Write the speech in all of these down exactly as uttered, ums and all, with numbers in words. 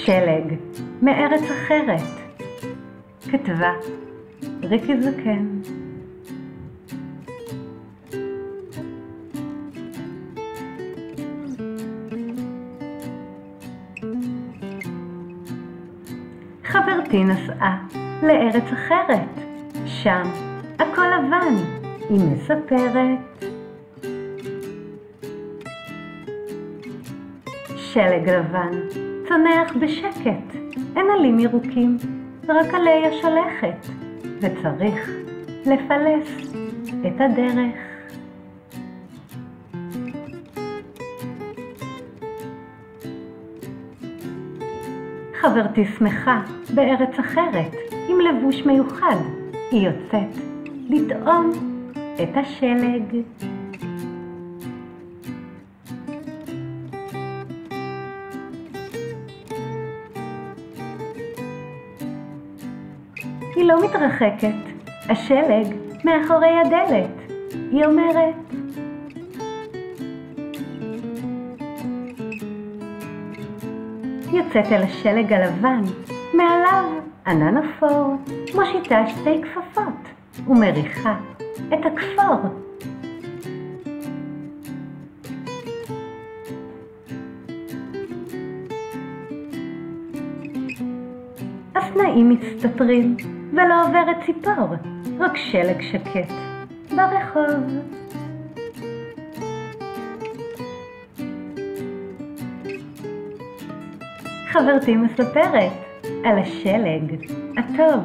שלג מארץ אחרת. כתבה ריקי זקן. חברתי נסעה לארץ אחרת, שם הכל לבן, היא מספרת. שלג לבן צונח בשקט, אין עלים ירוקים, רק עלי השלכת, וצריך לפלס את הדרך. חברתי שמחה בארץ אחרת, עם לבוש מיוחד, היא יוצאת לטעום את השלג. היא לא מתרחקת, השלג מאחורי הדלת, היא אומרת. יוצאת אל השלג הלבן, מעליו ענן אפור, מושיטה שתי כפפות ומריחה את הכפור. הסנאים מסתתרים ולא עוברת ציפור, רק שלג שקט ברחוב. חברתי מספרת על השלג הטוב.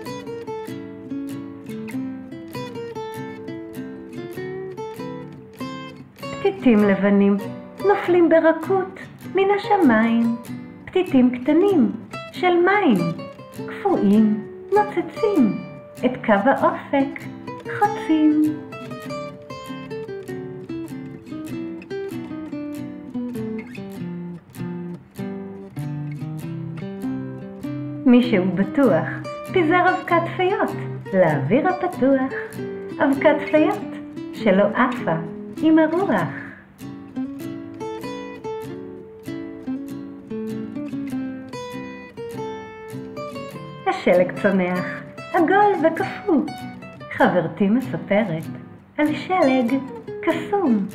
פתיתים לבנים נופלים ברכות מן השמיים, פתיתים קטנים של מים, קפואים נוצצים, את קו האופק חוצים. מישהו בטוח פיזר אבקת פיות לאוויר הפתוח, אבקת פיות שלא עפה עם הרוח. השלג צונח, עגול וקפוא. חברתי מספרת על שלג קסום.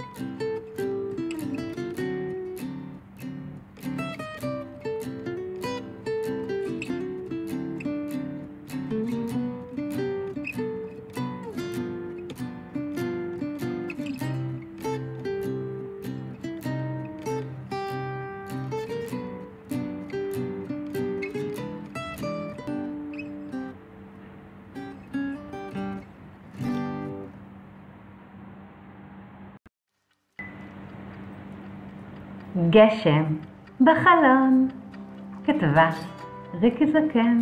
גשם בחלון. כתבה ריקי זקן.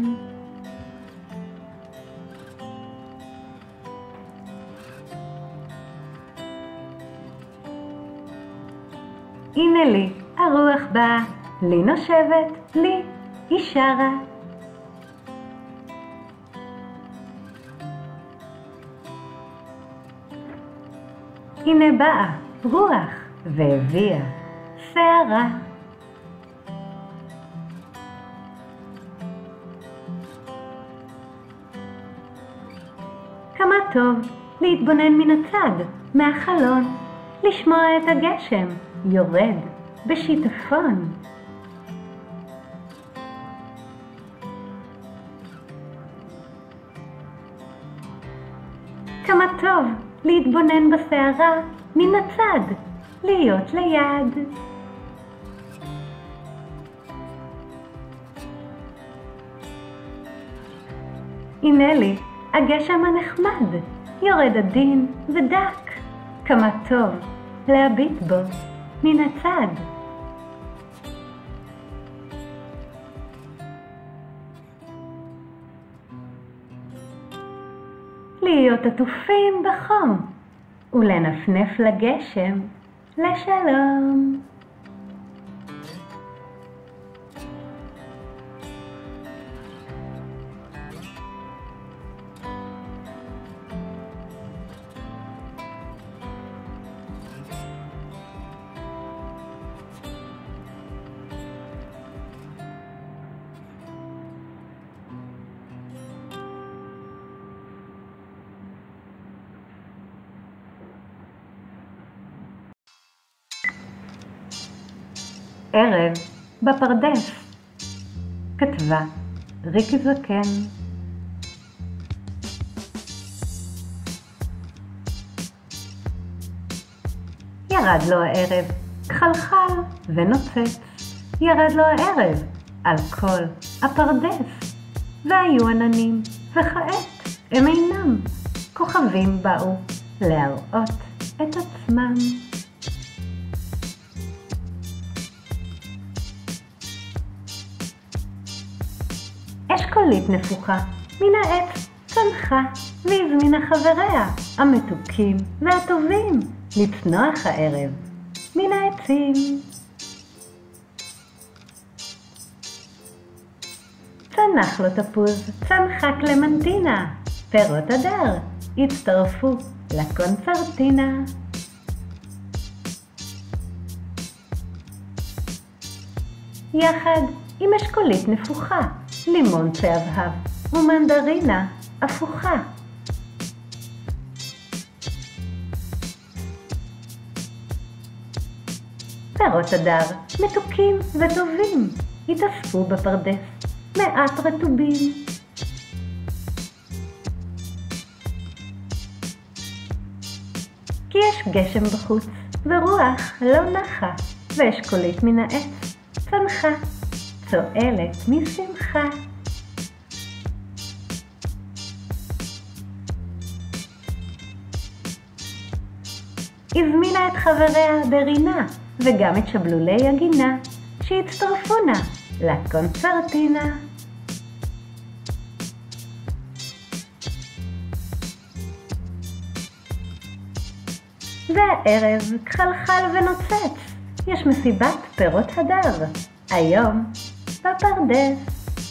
הנה לי הרוח באה, לי נושבת, לי היא שרה. הנה באה רוח והביאה שערה. כמה טוב להתבונן מן הצד, מהחלון, לשמוע את הגשם יורד בשיטפון. כמה טוב להתבונן בסערה מן הצד, להיות ליד. הנה לי הגשם הנחמד, יורד עדין ודק, כמה טוב להביט בו מן הצד. להיות עטופים בחום ולנפנף לגשם לשלום. ערב בפרדס. כתבה ריקי זקן. ירד לו הערב, חלחל ונוצץ. ירד לו הערב על כל הפרדס. והיו עננים, וכעת הם אינם. כוכבים באו להראות את עצמם. אשכולית נפוחה מן העץ צנחה, והזמינה חבריה המתוקים והטובים לצנוח הערב מן העצים. צנח לו תפוז, צנחה קלמנטינה, פירות הדר הצטרפו לקונצרטינה. יחד עם אשכולית נפוחה, לימון צהבהב ומנדרינה הפוכה. פירות הדר מתוקים וטובים התאספו בפרדס מעט רטובים. כי יש גשם בחוץ ורוח לא נחה, ואשכולית מן העץ צנחה, צועלת משמחה. הזמינה את חבריה ברינה וגם את שבלולי הגינה שהצטרפונה לקונצרטינה. והערב חלחל ונוצץ, יש מסיבת פירות הדר היום בפרדס.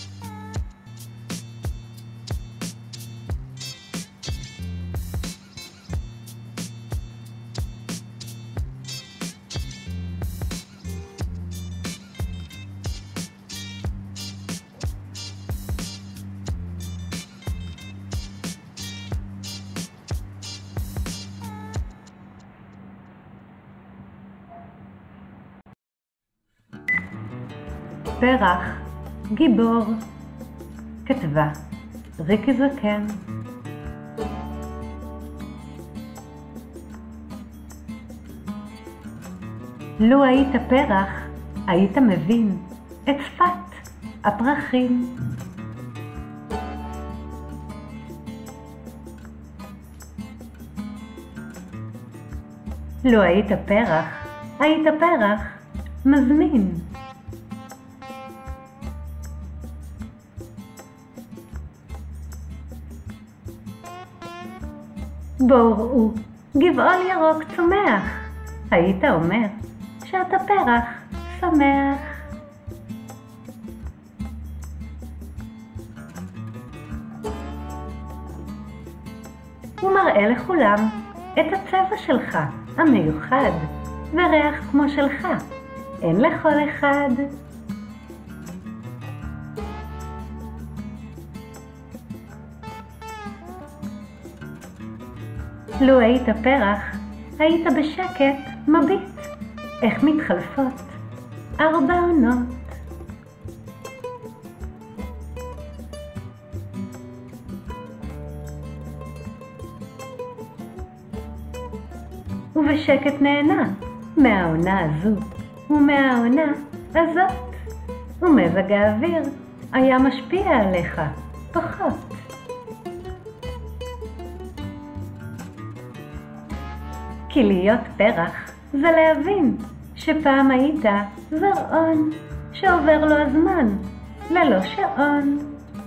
פרח גיבור. כתבה ריקי זקן. לו היית פרח, היית מבין את שפת הפרחים. לו היית פרח, היית פרח מזמין. בואו ראו, גבעול ירוק צומח, היית אומר שאתה פרח שמח. הוא מראה לכולם את הצבע שלך המיוחד, וריח כמו שלך אין לכל אחד. לו היית פרח, היית בשקט מביט איך מתחלפות ארבע עונות. ובשקט נהנה מהעונה הזו ומהעונה הזאת, ומזג האוויר היה משפיע עליך פחות. כי להיות פרח זה להבין שפעם היית זרעון שעובר לו הזמן ללא שעון.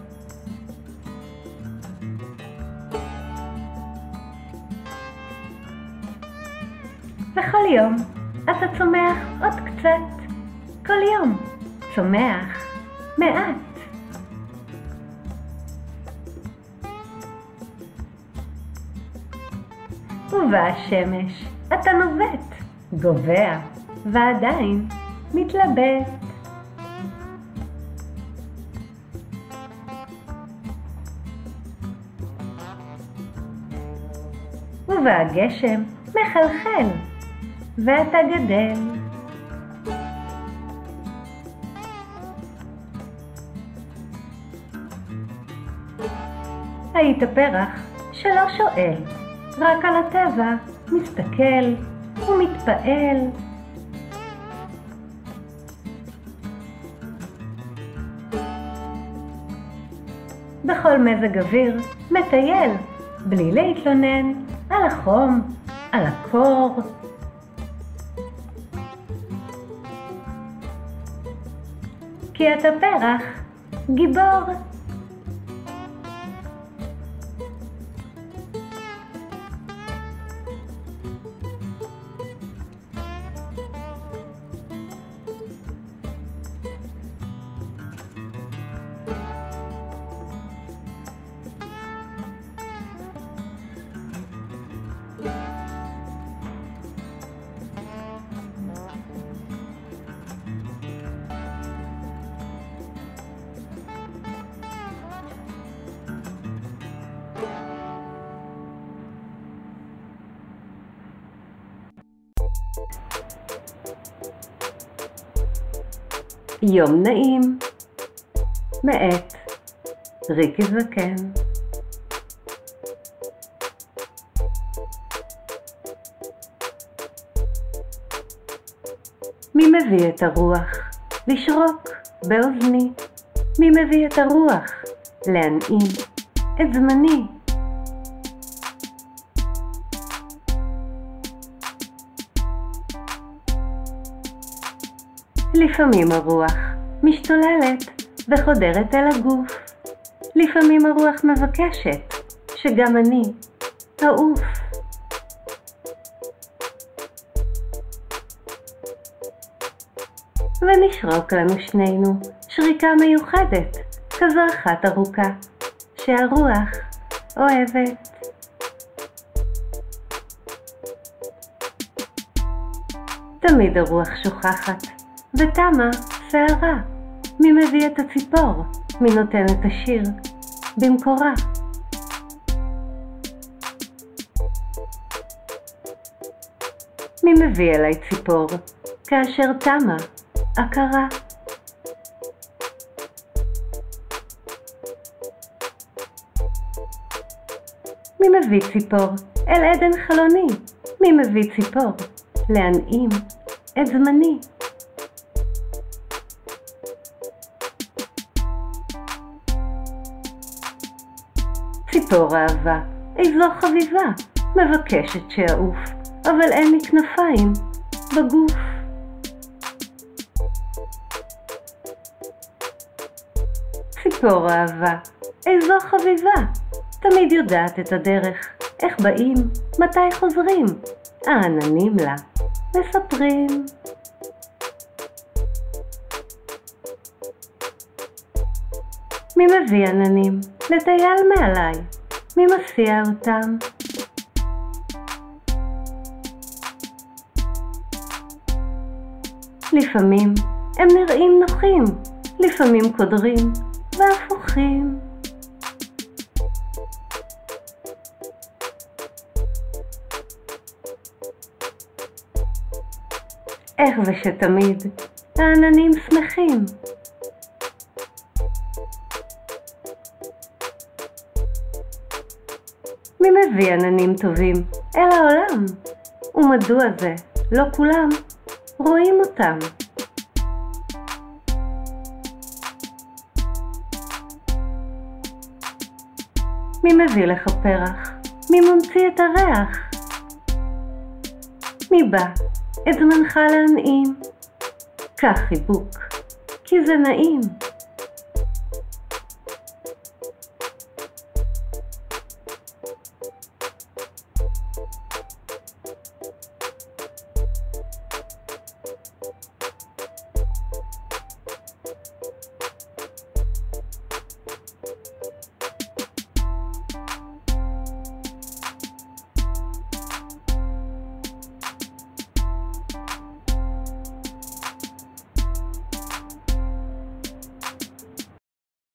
וכל יום אתה צומח עוד קצת, כל יום צומח מעט. ובאה השמש, אתה נובט, גובע, ועדיין מתלבט. ובא הגשם מחלחל, ואתה גדל. היית פרח שלא שואל, רק על הטבע מסתכל ומתפעל. בכל מזג אוויר מטייל, בלי להתלונן על החום, על הקור. כי אתה פרח גיבור. יום נעים, מאת ריקי זקן. מי מביא את הרוח לשרוק באוזני? מי מביא את הרוח להנעים את זמני? לפעמים הרוח משתוללת וחודרת אל הגוף. לפעמים הרוח מבקשת שגם אני אעוף. ונשרוק לנו שנינו שריקה מיוחדת, כזו אחת ארוכה שהרוח אוהבת. תמיד הרוח שוכחת ותמה שערה. מי מביא את הציפור? מי נותן את השיר במקורה? מי מביא אליי ציפור כאשר תמה הכרה? מי מביא ציפור אל עדן חלוני? מי מביא ציפור להנעים את זמני? ציפור אהבה, איזו חביבה, מבקשת שאעוף, אבל אין לי כנפיים בגוף. ציפור אהבה, איזו חביבה, תמיד יודעת את הדרך, איך באים, מתי חוזרים, העננים לה מספרים. מי מביא עננים לטייל מעליי? מי מסיע אותם? לפעמים הם נראים נוחים, לפעמים קודרים והפוכים. איך זה שתמיד העננים שמחים? מי מביא עננים טובים אל העולם? ומדוע זה לא כולם רואים אותם? מי מביא לך פרח? מי ממציא את הריח? מי בא את זמנך להנעים? קח חיבוק, כי זה נעים.